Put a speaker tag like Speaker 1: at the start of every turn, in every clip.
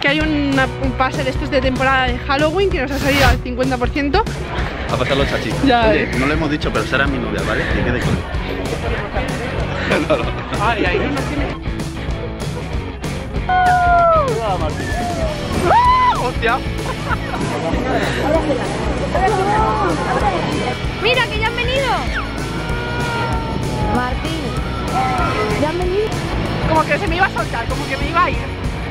Speaker 1: que hay un pase de estos de temporada de Halloween que nos ha salido al 50%.
Speaker 2: A pasar los chachis.
Speaker 1: Ya,
Speaker 2: oye, no lo hemos dicho, pero será mi novia, ¿vale? Que quede claro. No, no.
Speaker 3: Ay, ahí no tiene.
Speaker 1: ¡Hostia!
Speaker 4: ¡Mira, que ya han venido! Martín, ¿ya han venido?
Speaker 1: Como que se me iba a soltar, como que me iba a ir.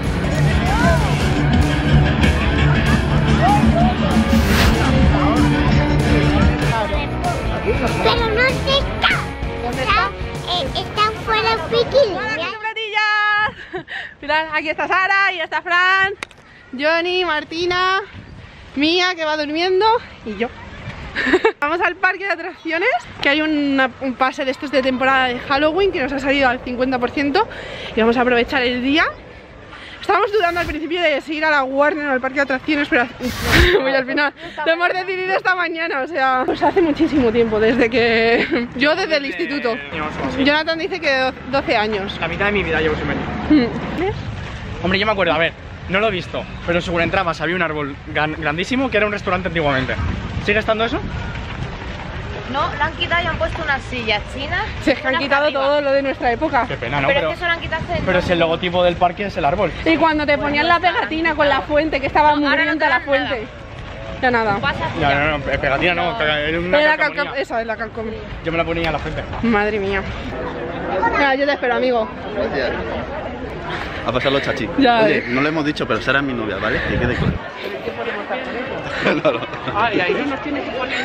Speaker 4: Pero no está.
Speaker 1: ¿Dónde está?
Speaker 4: Está fuera Piqui.
Speaker 1: ¡Hola, chocolatillas! Mirad, aquí está Sara, y está Fran, Johnny, Martina, Mía, que va durmiendo, y yo. Vamos al parque de atracciones, que hay un pase de estos de temporada de Halloween que nos ha salido al 50% y vamos a aprovechar el día. Estábamos dudando al principio de si ir a la Warner o al parque de atracciones, pero al final lo hemos decidido esta mañana, o sea, pues hace muchísimo tiempo, desde que... Yo desde el instituto. Jonathan dice que 12 años.
Speaker 3: La mitad de mi vida llevo sin venir. Hombre, yo me acuerdo, a ver, no lo he visto, pero según entrabas había un árbol grandísimo que era un restaurante antiguamente. ¿Sigue estando eso?
Speaker 5: No, lo han quitado y han puesto unas sillas chinas.
Speaker 1: Se es que han quitado todo lo de nuestra época.
Speaker 3: Qué pena, ¿no?
Speaker 5: Pero es que eso lo han quitado hace...
Speaker 3: Pero si el logotipo del parque es el árbol.
Speaker 1: Y cuando te ponían la pegatina con la fuente, que estaba
Speaker 5: No, ahora no
Speaker 1: mugrienta
Speaker 5: te
Speaker 1: la
Speaker 5: dan
Speaker 1: fuente. Ya nada.
Speaker 3: No, pegatina no, era una
Speaker 1: Era
Speaker 3: calcomanía.
Speaker 1: esa es la calcom.
Speaker 3: Yo me la ponía en la frente.
Speaker 1: Madre mía. Nada, yo te espero, amigo.
Speaker 2: Gracias. A pasar los chachis.
Speaker 1: Ya,
Speaker 2: oye, no lo hemos dicho, pero será mi novia, ¿vale? Que quede claro. No, no.
Speaker 3: Ay, ahí no nos tiene que poner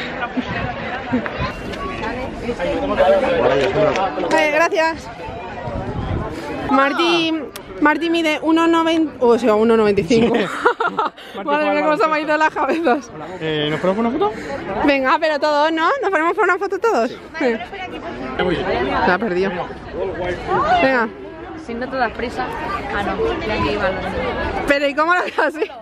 Speaker 3: una...
Speaker 1: Gracias. Martí mide 1,90, o sea, 1,95. Madre mía, cómo se me ha ido las cabezas.
Speaker 3: ¿Nos ponemos una foto?
Speaker 1: Venga, pero todos, ¿no? ¿Nos ponemos por una foto todos? Se ha perdido. Venga.
Speaker 5: Si no te das prisa. Ah, no, ya que iban los niños.
Speaker 1: Pero ¿y cómo lo haces así?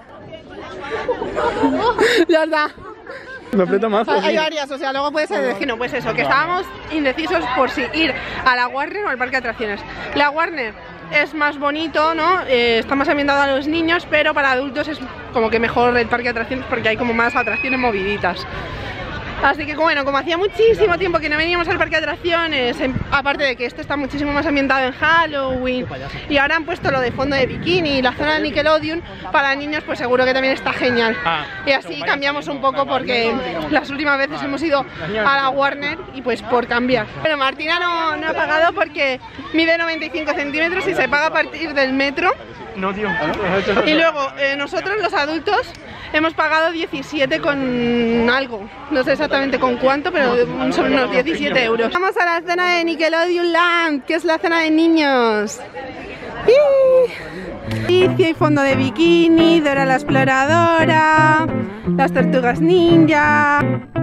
Speaker 1: Ya está.
Speaker 3: Me aprieta más.
Speaker 1: Hay varias, o sea, luego puede ser que no, pues eso, que estábamos indecisos por si ir a la Warner o al parque de atracciones. La Warner es más bonito, ¿no? Está más ambientado a los niños, pero para adultos es como que mejor el parque de atracciones porque hay como más atracciones moviditas. Así que bueno, como hacía muchísimo tiempo que no veníamos al parque de atracciones, aparte de que esto está muchísimo más ambientado en Halloween, y ahora han puesto lo de fondo de bikini y la zona de Nickelodeon para niños, pues seguro que también está genial. Y así cambiamos un poco porque las últimas veces hemos ido a la Warner y pues por cambiar. Pero Martina no ha pagado porque mide 95 centímetros y se paga a partir del metro.
Speaker 3: No, tío.
Speaker 1: Y luego nosotros los adultos hemos pagado 17 con algo, no sé exactamente con cuánto, pero son unos 17 euros. Vamos a la zona de Nickelodeon Land, que es la zona de niños. Y hay fondo de bikini, Dora la exploradora, las tortugas ninja.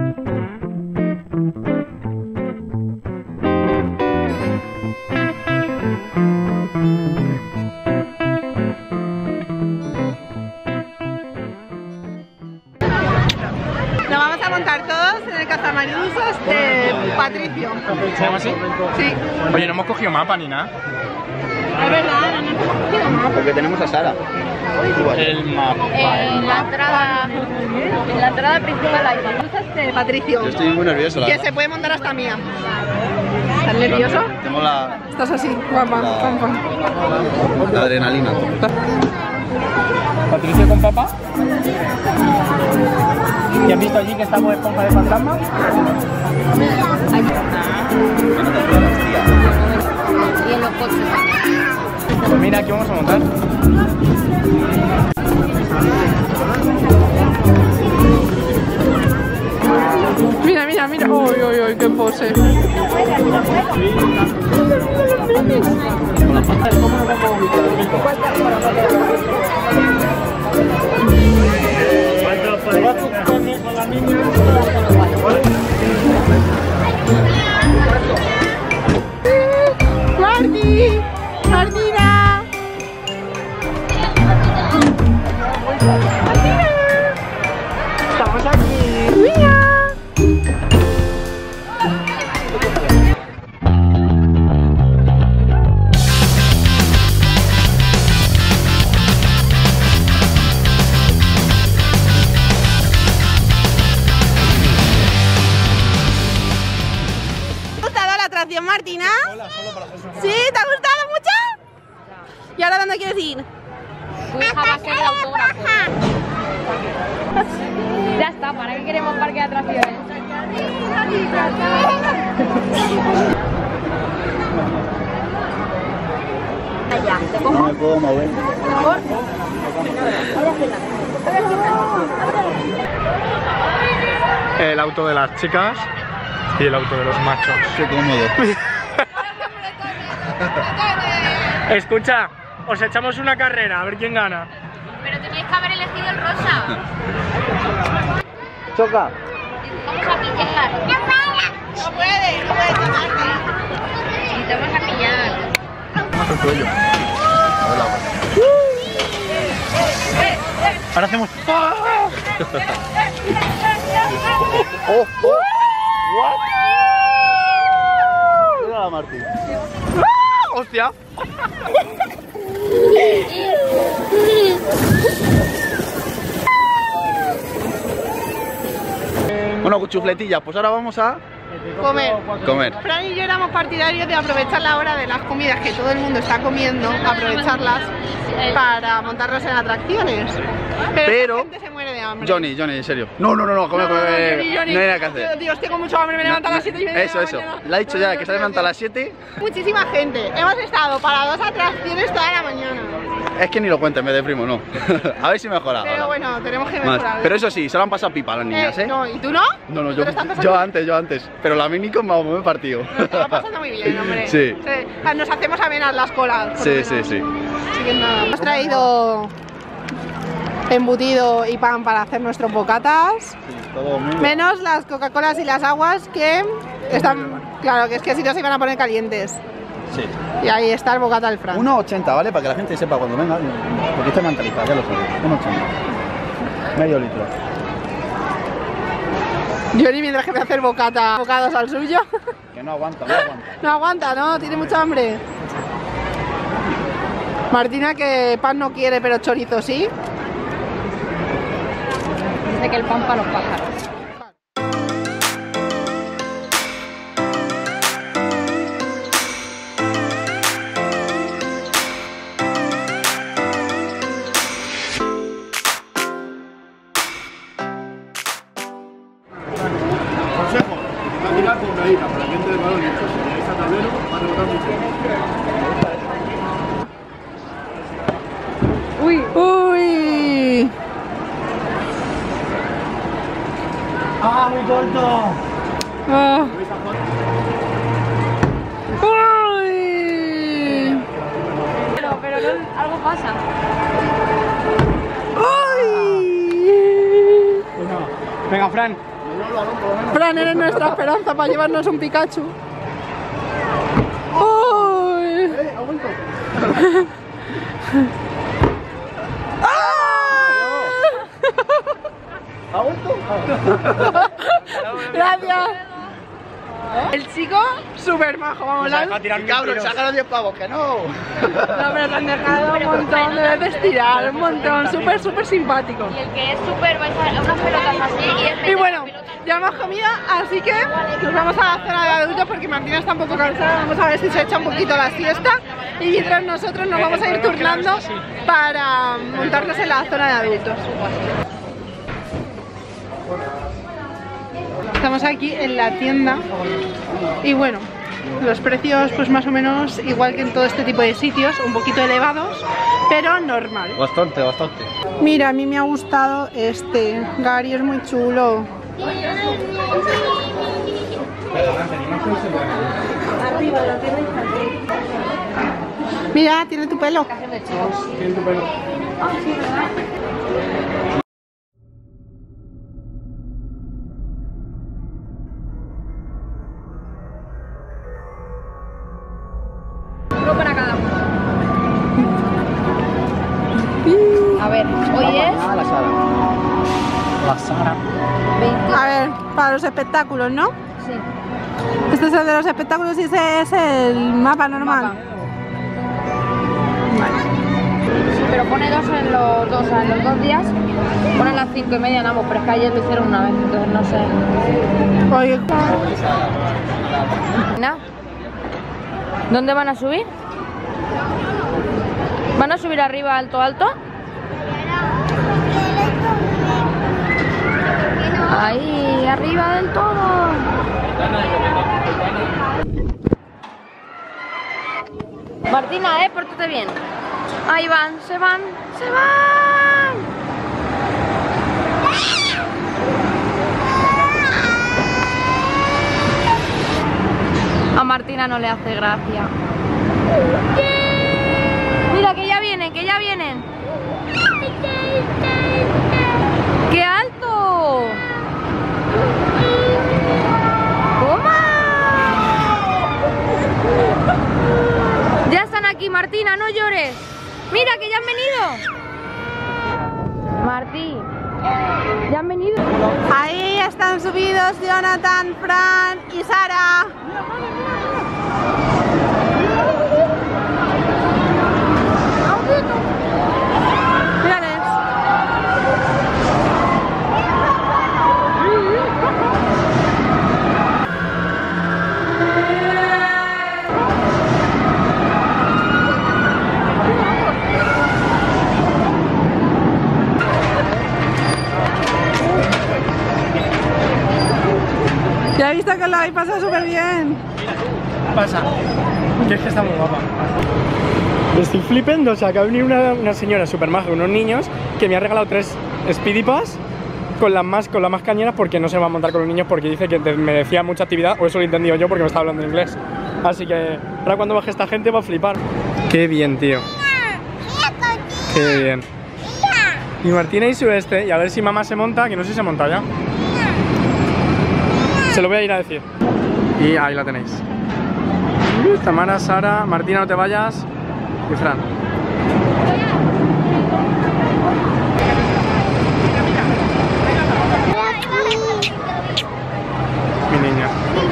Speaker 1: Nos vamos a montar todos en el cazamaridusos de Patricio.
Speaker 3: ¿Se llama así?
Speaker 1: Sí.
Speaker 3: Oye, no hemos cogido mapa ni nada.
Speaker 1: Es verdad, no nos hemos cogido mapa.
Speaker 2: Porque tenemos a Sara.
Speaker 3: El mapa.
Speaker 5: En la entrada principal hay
Speaker 1: De Patricio.
Speaker 2: Yo estoy muy nervioso, la
Speaker 1: Que
Speaker 2: verdad.
Speaker 1: se puede montar hasta Mía. ¿Estás nervioso?
Speaker 2: Tengo la
Speaker 1: Estás así, guapa, guapa.
Speaker 2: adrenalina.
Speaker 3: Patricio con papá. ¿Y has visto allí que está con esponja de fantasma?
Speaker 5: y en los coches.
Speaker 3: Pues mira, aquí vamos a montar.
Speaker 1: Mira, mira, mira. Uy, uy, uy, qué pose. ¡Marti! ¡Martina!
Speaker 3: Estamos aquí.
Speaker 1: ¡Mira! quieres ir?
Speaker 5: Tu hija va a ser el autógrafo. Ya está, ¿para qué queremos parque de atracciones? Allá, ¿te
Speaker 2: No
Speaker 5: cojo?
Speaker 2: me puedo mover.
Speaker 5: ¿Mejor?
Speaker 3: El auto de las chicas y el auto de los machos.
Speaker 2: Qué cómodo.
Speaker 3: Escucha, os echamos una carrera, a ver quién gana.
Speaker 5: Pero teníais que haber elegido el rosa.
Speaker 2: Choca.
Speaker 5: Vamos a pillar.
Speaker 1: No puede tomarte.
Speaker 5: Y te vamos a pillar.
Speaker 2: Más el cuello. A ver la boca.
Speaker 3: Ahora hacemos...
Speaker 2: ¡Oh! ¡Oh! ¿What? Mira la Martín.
Speaker 3: ¡Hostia!
Speaker 2: Bueno, chufletillas, pues ahora vamos a
Speaker 1: Comer. Fran y yo éramos partidarios de aprovechar la hora de las comidas que todo el mundo está comiendo, aprovecharlas para montarlas en atracciones. Pero la gente se muere de hambre.
Speaker 2: Johnny, en serio. No, come.
Speaker 1: Johnny.
Speaker 2: No hay nada que hacer.
Speaker 1: Dios, tengo mucho hambre, me levanto a las 7:30 de la
Speaker 2: Eso.
Speaker 1: mañana.
Speaker 2: La ha dicho ya, que se levanta a las 7.
Speaker 1: Muchísima gente. Hemos estado para 2 atracciones toda la mañana.
Speaker 2: Es que ni lo cuentes, me deprimo, no. A ver si mejora.
Speaker 1: Pero
Speaker 2: ahora.
Speaker 1: bueno, tenemos que
Speaker 2: Más.
Speaker 1: mejorar.
Speaker 2: Pero eso sí, se lo han pasado pipa a las niñas, ¿eh?
Speaker 1: No, ¿y tú no?
Speaker 2: No,
Speaker 1: ¿Te lo estás pasando
Speaker 2: yo
Speaker 1: bien?
Speaker 2: antes. Pero la Minico me he partido.
Speaker 1: Nos estamos pasando muy bien, hombre.
Speaker 2: Sí.
Speaker 1: Nos hacemos amenas las colas. por lo
Speaker 2: Sí.
Speaker 1: menos. Así que nada. Hemos traído embutido y pan para hacer nuestros bocatas.
Speaker 2: Todo muy bien.
Speaker 1: Menos las Coca-Colas y las aguas que están... Claro, que es que si no se iban a poner calientes.
Speaker 2: Sí.
Speaker 1: Y ahí está el bocata del Fran.
Speaker 2: 1,80, ¿vale? Para que la gente sepa cuando venga. Porque está mentalizada, ya lo sabéis. 1,80. Medio litro.
Speaker 1: Johnny mientras que me hace el bocados al suyo.
Speaker 2: Que no aguanta.
Speaker 1: No aguanta, ¿no? Tiene mucha hambre. Martina que pan no quiere, pero chorizo sí.
Speaker 5: Dice que el pan para los pájaros.
Speaker 6: Consejo, va a tirar con una hija para que entre el balón y si llegáis al tablero, va a rebotar mucho.
Speaker 1: Uy.
Speaker 3: ¡Ah, muy corto!
Speaker 1: Ah. Uy.
Speaker 5: Pero no, algo pasa.
Speaker 1: Uy.
Speaker 3: Venga, Fran.
Speaker 1: Fran, eres nuestra esperanza para llevarnos un Pikachu. Uy.
Speaker 2: ¿Ha vuelto?
Speaker 1: Gracias. El chico súper majo, vamos a ver.
Speaker 3: tirar
Speaker 2: Cabrón, sacaron 10 pavos, que no.
Speaker 1: No, pero te han dejado un montón de veces tirar, un montón, súper simpático.
Speaker 5: Y el que es súper, vais a unas pelotas así y es
Speaker 1: Y bueno, ya hemos comido, así que nos vamos a la zona de adultos porque Martina está un poco cansada. Vamos a ver si se echa un poquito la siesta y mientras nosotros nos vamos a ir turnando para montarnos en la zona de adultos. Estamos aquí en la tienda y bueno, los precios pues más o menos igual que en todo este tipo de sitios, un poquito elevados, pero normal.
Speaker 2: Bastante.
Speaker 1: Mira, a mí me ha gustado este, Gary es muy chulo. Mira, tiene tu pelo.
Speaker 5: uno para cada uno. A ver, hoy es
Speaker 2: La Sara.
Speaker 5: 20.
Speaker 1: A ver, para los espectáculos, ¿no?
Speaker 5: Sí.
Speaker 1: Este es el de los espectáculos y ese es el mapa normal.
Speaker 5: Mapa. Pero pone dos en los dos, o sea, en los 2 días. Pone las 5:30 en ambos, pero es que ayer lo hicieron una vez, entonces no sé.
Speaker 1: Oye,
Speaker 5: Nada. ¿Dónde van a subir? ¿Van a subir arriba alto? Ahí, arriba del todo. Martina, pórtate bien. Ahí van, se van. A Martina no le hace gracia. Mira, que ya vienen. ¡Qué alto! ¡Toma! Ya están aquí, Martina, no llores. Mira, que ya han venido. Martí, ya han venido.
Speaker 1: Ahí están subidos Jonathan, Fran y Sara. Mírales. Ya he visto que lo habéis pasado súper bien.
Speaker 3: Pasa, que es que está muy guapa. Estoy flipando, o sea, que ha venido una señora súper maja, unos niños, que me ha regalado 3 Speedy Pass con las más cañeras, porque no se va a montar con los niños, porque dice que me decía mucha actividad, o eso lo he entendido yo porque me estaba hablando en inglés. Así que ahora cuando baje esta gente va a flipar. Qué bien, tío. Qué bien. Y Martina y su y a ver si mamá se monta, que no sé si se monta ya. Se lo voy a ir a decir. Y ahí la tenéis. Tamara, Sara, Martina, no te vayas. Y Fran. Mi niña.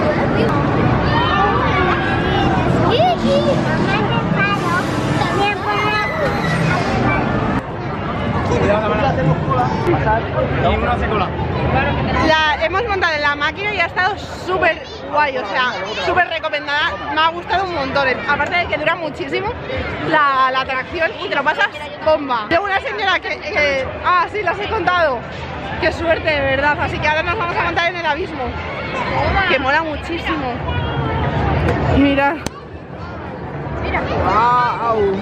Speaker 1: Hemos montado en la máquina y ha estado súper guay, o sea, súper recomendada, me ha gustado un montón, aparte de que dura muchísimo la atracción y te lo pasas bomba. Tengo una señora que sí, las he contado, qué suerte, de verdad, así que ahora nos vamos a montar en el abismo, que mola muchísimo. Mirad. ¡Wow!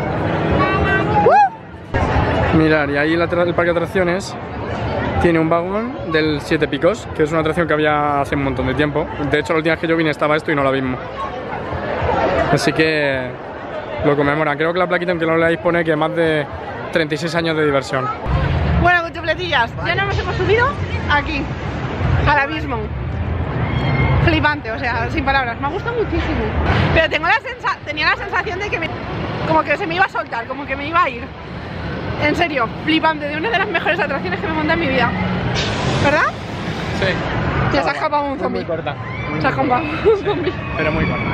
Speaker 3: Mirad, y ahí el parque de atracciones tiene un vagón del 7 Picos, que es una atracción que había hace un montón de tiempo. De hecho, la última vez que yo vine estaba esto y no la vimos. Así que lo conmemoran. Creo que la plaquita, aunque no la leáis, pone que más de 36 años de diversión.
Speaker 1: Bueno, chupletillas, ya nos hemos subido aquí, al abismo. Flipante, o sea, sin palabras, me ha gustado muchísimo. Pero tenía la sensación de que como que se me iba a soltar, como que me iba a ir. En serio, flipante, de una de las mejores atracciones que me he montado en mi vida. ¿Verdad?
Speaker 3: Sí.
Speaker 1: Ya se ha escapado un zombie.
Speaker 3: Muy corta.
Speaker 1: Se ha escapado un zombie.
Speaker 3: Pero muy corta.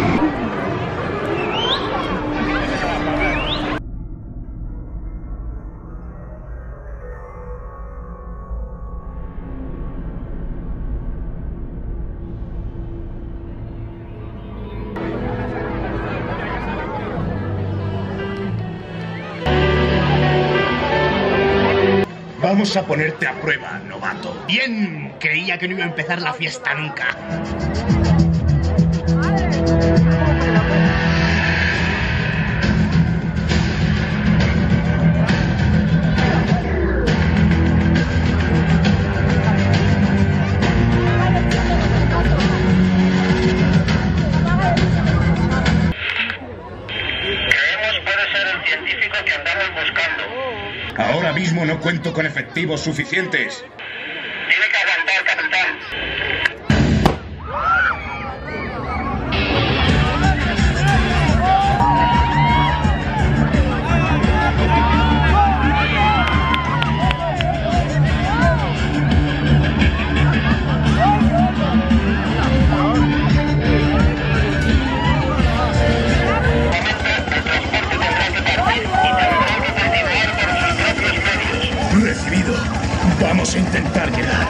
Speaker 7: Vamos a ponerte a prueba, novato. Bien, creía que no iba a empezar la fiesta nunca.
Speaker 8: Creemos puede ser el científico que andamos buscando.
Speaker 7: Ahora mismo no cuento con efectivos suficientes.
Speaker 8: Tiene que aguantar, capitán.
Speaker 7: Recibido. Vamos a intentar llegar.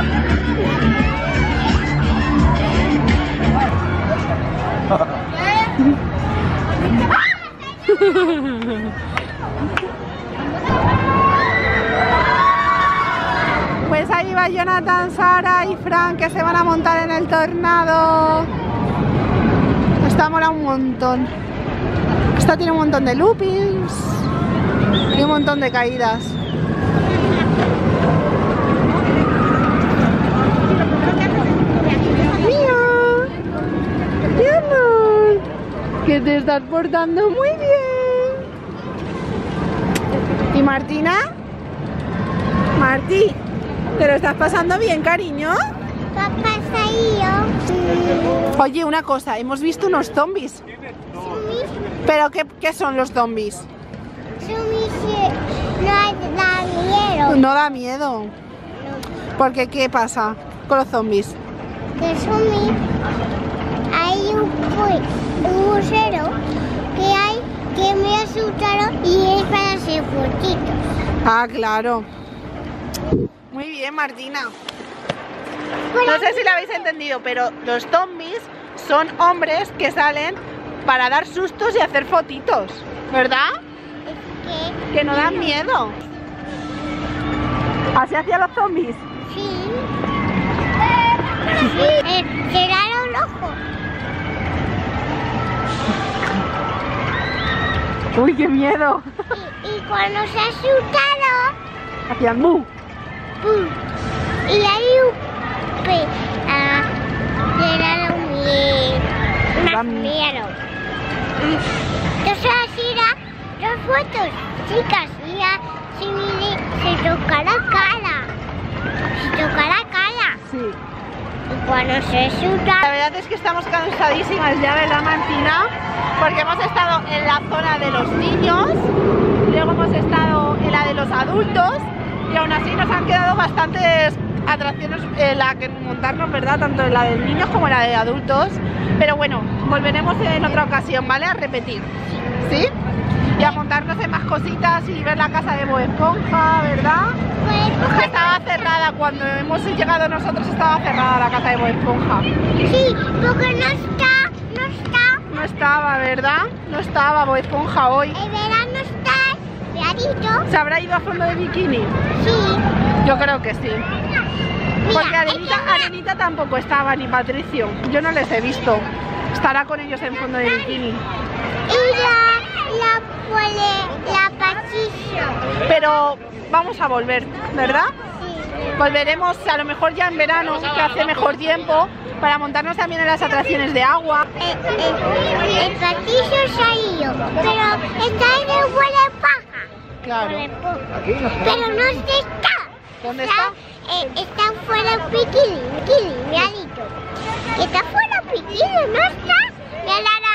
Speaker 1: Pues ahí va Jonathan, Sara y Frank, que se van a montar en el tornado. Esta mola un montón. Esta tiene un montón de loopings y un montón de caídas. ¡Mira! ¡Mi amor! Que te estás portando muy bien. ¿Y Martina? Martí, ¿te lo estás pasando bien, cariño?
Speaker 4: Papá está ahí, yo.
Speaker 1: Oye, una cosa, hemos visto unos zombies. ¿Pero qué son los zombies?
Speaker 4: No da miedo.
Speaker 1: No da miedo. Porque ¿qué pasa con los zombies?
Speaker 4: Que hay un musero que me asustaron y es para hacer fotitos.
Speaker 1: Ah, claro. Muy bien, Martina. No sé si lo habéis entendido, pero los zombies son hombres que salen para dar sustos y hacer fotitos, ¿verdad? Que no dan miedo. ¿Así hacían los zombies?
Speaker 4: Sí. Cerraron los ojos.
Speaker 1: Uy, qué miedo.
Speaker 4: Y cuando se asustaron,
Speaker 1: Hacían mu.
Speaker 4: ¡pum! Y ahí cerraron más miedo. Entonces así las fotos, chicas, mira, se toca la cara. Se toca la cara.
Speaker 1: Sí.
Speaker 4: Y cuando se asusta.
Speaker 1: La verdad es que estamos cansadísimas ya, ¿verdad, Martina? Porque hemos estado en la zona de los niños, luego hemos estado en la de los adultos y aún así nos han quedado bastantes atracciones en la que montarnos, ¿verdad? Tanto en la de niños como en la de adultos. Pero bueno, volveremos en otra ocasión, ¿vale? A repetir, ¿sí? Y a montarnos en más cositas y ver la casa de Bob Esponja, ¿verdad? Que estaba cerrada, cuando hemos llegado nosotros estaba cerrada la casa de Bob Esponja.
Speaker 4: Sí, porque no
Speaker 1: No estaba, ¿verdad? No estaba Bob Esponja hoy.
Speaker 4: el verano está clarito.
Speaker 1: ¿Se habrá ido a fondo de bikini?
Speaker 4: Sí.
Speaker 1: Yo creo que sí. Porque
Speaker 4: Mira,
Speaker 1: Arenita tampoco estaba, ni Patricio. Yo no les he visto. Estará con ellos en fondo de bikini.
Speaker 4: Y la pasillo.
Speaker 1: Pero vamos a volver, ¿verdad?
Speaker 4: Sí.
Speaker 1: Volveremos a lo mejor ya en verano, que hace mejor tiempo, para montarnos también en las atracciones de agua.
Speaker 4: El pasillo se ha ido, pero está en el huele paja.
Speaker 1: Claro.
Speaker 4: Pero no está.
Speaker 1: ¿Dónde está?
Speaker 4: Está fuera el bikini, me ha dicho. Está fuera el bikini, no está. Me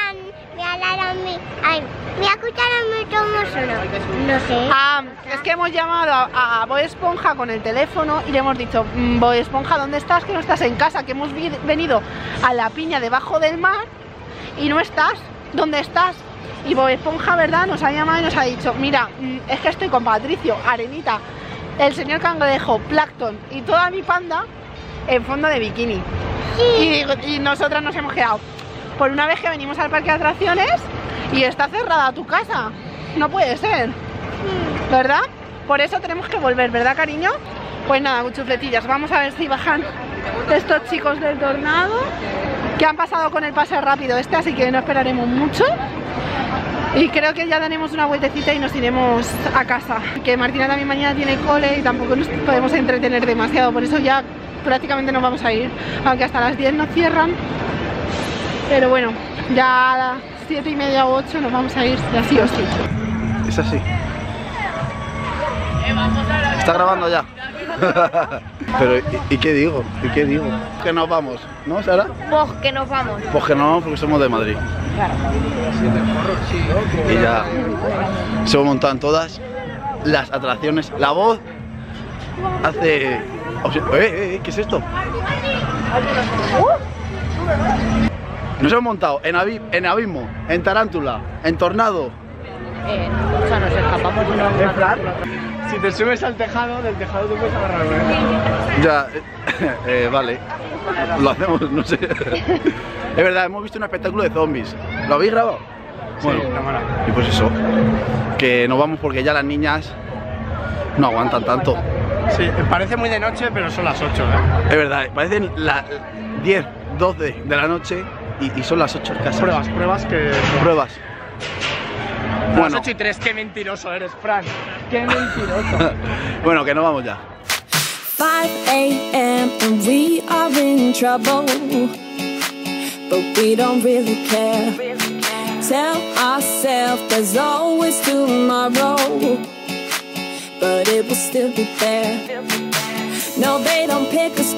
Speaker 4: escucharon mi tomo solo. No sé.
Speaker 1: Ah, es que hemos llamado a Bob Esponja con el teléfono y le hemos dicho, Bob Esponja, ¿dónde estás? Que no estás en casa, que hemos venido a la piña debajo del mar y no estás. ¿Dónde estás? Y Bob Esponja, ¿verdad? Nos ha llamado y nos ha dicho, mira, es que estoy con Patricio, Arenita, el señor Cangrejo, Plankton y toda mi panda en fondo de bikini.
Speaker 4: Sí.
Speaker 1: Y nosotras nos hemos quedado. Por una vez que venimos al parque de atracciones y está cerrada tu casa. No puede ser, ¿verdad? Por eso tenemos que volver, ¿verdad, cariño? Pues nada, chufletillas, vamos a ver si bajan estos chicos del tornado, que han pasado con el pase rápido así que no esperaremos mucho. Y creo que ya daremos una vueltecita y nos iremos a casa. Que Martina también mañana tiene cole y tampoco nos podemos entretener demasiado, por eso ya prácticamente nos vamos a ir, aunque hasta las 10 nos cierran. Pero bueno, ya a las 7:30 o 8 nos vamos a ir, así o sí.
Speaker 2: Es así. Está grabando ya. Pero, ¿y qué digo? ¿Y qué digo? Que nos vamos, ¿no, Sara?
Speaker 5: Pues que nos vamos.
Speaker 2: Pues que no, porque somos de Madrid.
Speaker 5: Claro.
Speaker 2: Y ya se montan todas las atracciones. La voz hace... ¿Qué es esto? Nos hemos montado en abismo, en tarántula, en tornado.
Speaker 5: O sea, nos escapamos y no.
Speaker 3: Si te subes al tejado, del tejado te puedes agarrar.
Speaker 2: Ya, vale. Lo hacemos, no sé. Es verdad, hemos visto un espectáculo de zombies. ¿Lo habéis grabado? Bueno,
Speaker 3: Sí, cámara.
Speaker 2: y pues eso, que nos vamos porque ya las niñas no aguantan tanto.
Speaker 3: Sí, parece muy de noche, pero son las 8, ¿eh?
Speaker 2: Es verdad, parecen las 10, 12 de la noche y son las 8 casi.
Speaker 3: Pruebas que...
Speaker 2: Pruebas.
Speaker 3: Las
Speaker 2: Bueno.
Speaker 3: 8 y 3, qué mentiroso eres, Fran. Qué mentiroso.
Speaker 2: Bueno, que nos vamos ya.
Speaker 9: 5 a.m. and we are in trouble, but we don't really care. Tell ourselves there's always tomorrow, but it will still be there. No, they don't pick us